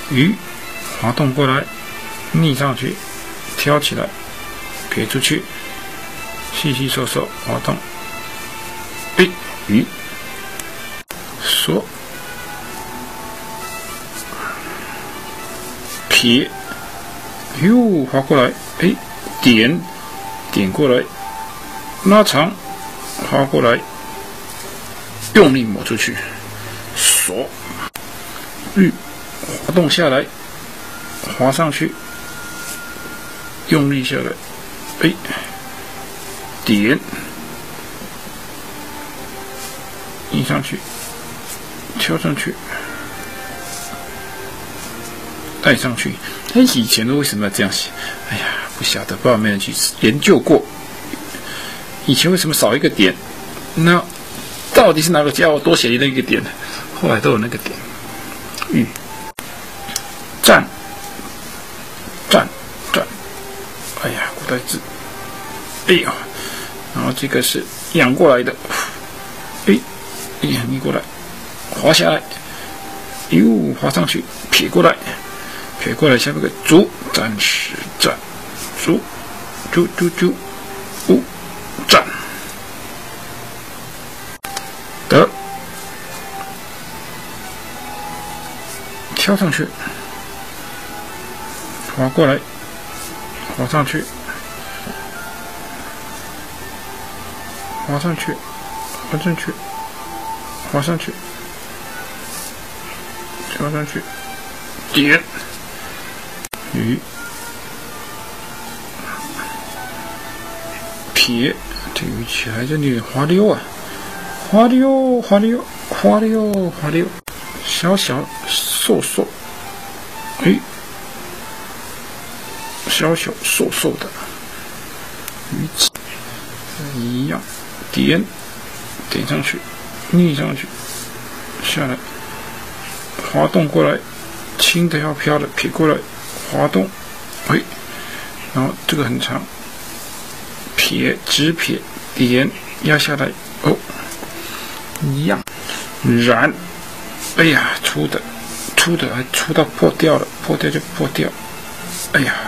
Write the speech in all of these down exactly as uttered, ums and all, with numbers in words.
鱼滑动过来，逆上去，挑起来，撇出去，细细瘦瘦滑动，哎，鱼，缩，撇，又滑过来，哎，点，点过来，拉长，滑过来，用力抹出去，锁，玉，滑动下来，滑上去，用力下来，哎，点，印上去，挑上去，带上去。哎，以前都为什么要这样写？哎呀，不晓得，不知道没人去研究过。以前为什么少一个点？那到底是哪个家伙多写了一个点？后来都有那个点。玉，站，站，站。哎呀，古代字。哎呀，然后这个是仰过来的。哎，哎呀，逆过来，滑下来，又滑上去，撇过来。撇过来，下面个足，暂时站，足，足足足，五，站，得，跳上去，滑过来，滑上去，滑上去，滑上去，滑上去，滑上去，点。鱼，撇，这鱼起来这里滑溜啊，滑溜滑溜滑溜滑溜，小小瘦瘦，哎，小小瘦瘦的鱼鳍一样，点点上去，逆上去，下来，滑动过来，轻的要飘的撇过来。滑动，哎，然后这个很长，撇直撇点压下来，哦，一样，然，哎呀，粗的，粗的还粗到破掉了，破掉就破掉，哎呀，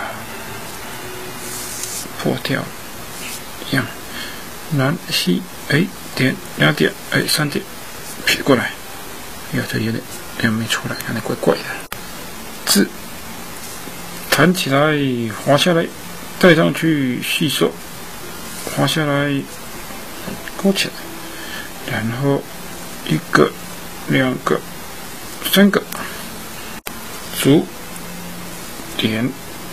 破掉，一样，然细，哎，点两点，哎，三点，撇过来，哎呀，这有点有点没出来，看来怪怪的，字。弹起来，滑下来，带上去细瘦，滑下来，勾起来，然后一个、两个、三个，足点，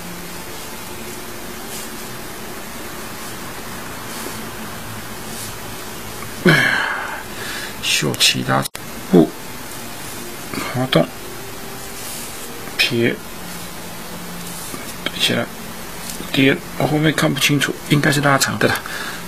哎呀，秀其他不滑动，撇。起来，点，我后面看不清楚，应该是拉长的啦。